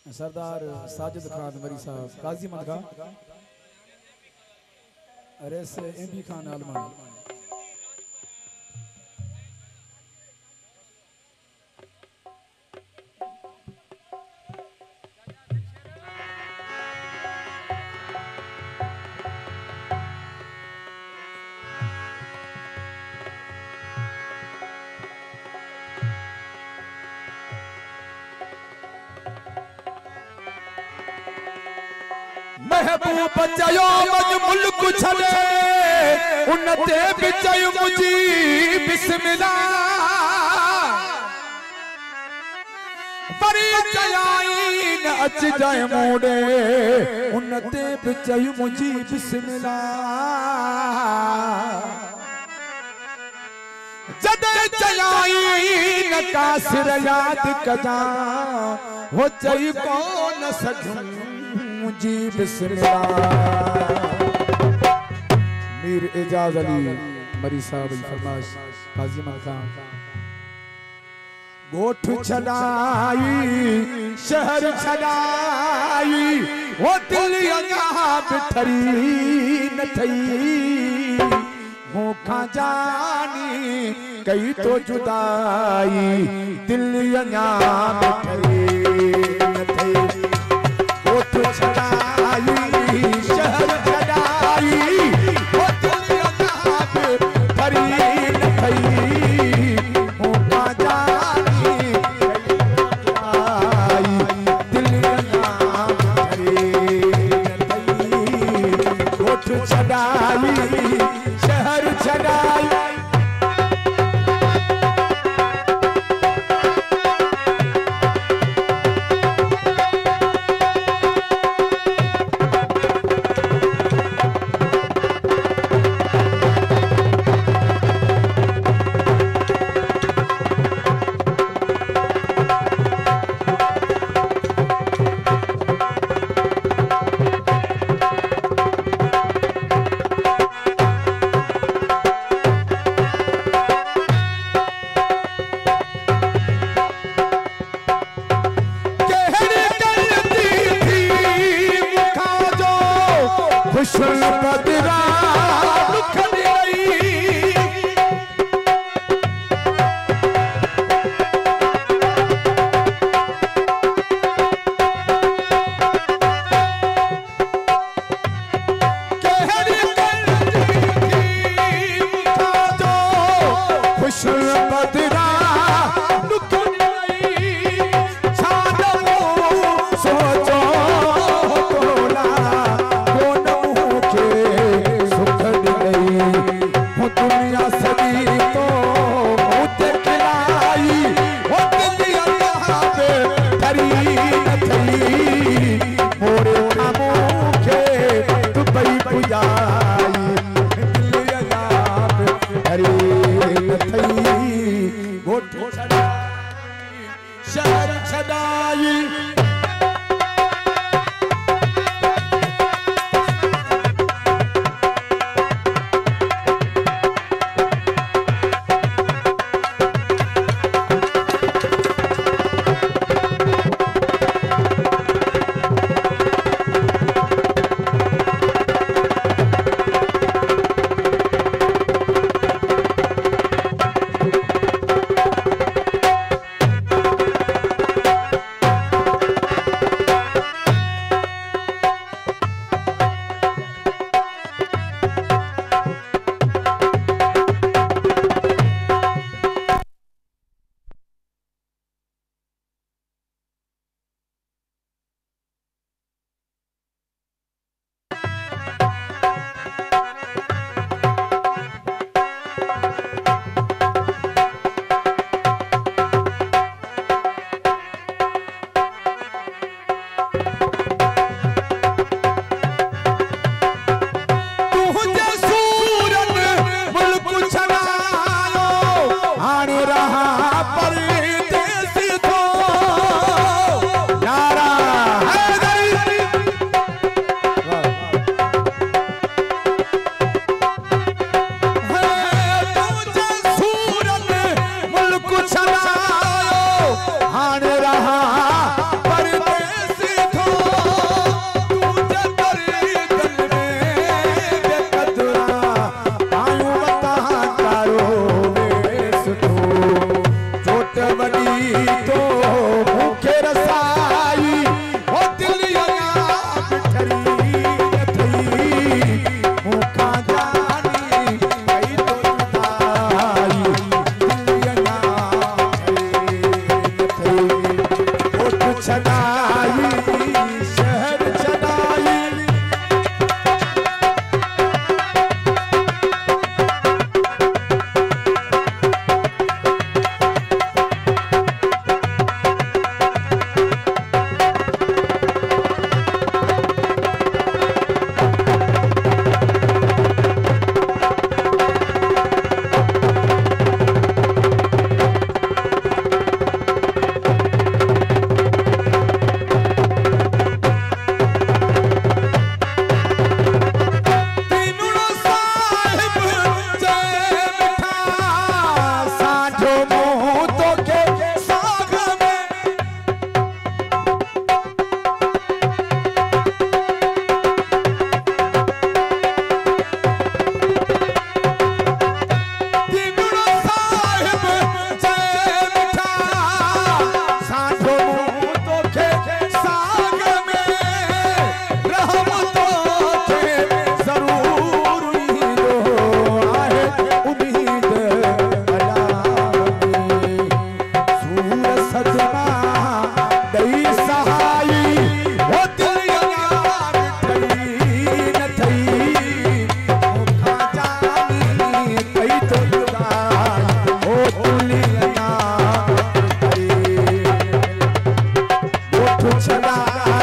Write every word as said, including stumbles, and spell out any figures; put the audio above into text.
सरदार साजिद खान मरी साहब, काजी मत खा, अरे से एम बी खान आलमान। महबूब चयो मन मुल्क छड़े उनते बिचयो मुजी बिस्मिल्लाह परी चयाई न अच जाए मोड़े उनते बिचयो मुजी बिस्मिल्लाह जदे चयाई न कासिर याद कदा हो चई कौन सजूं मुझी बिस्मिल्लाह। मीर एजाज अली मरी साहब फरमाश, काजी मन खान। गोठ छड़ाई शहर छड़ाई वो दिल यहाँ बिठरी न थई मुखा जानी कई तो जुदाई दिल यहाँ बिठरी न थई गोठ छड़ाई शहर छड़ाई वो दिल यहाँ बिठरी न थई मुखा जानी दिल यहाँ बिठरी न थई गोठ छड़ाई शहर छड़ाई सोचो तोला कोन मुखे छॾाई शहर छॾाई छॾाई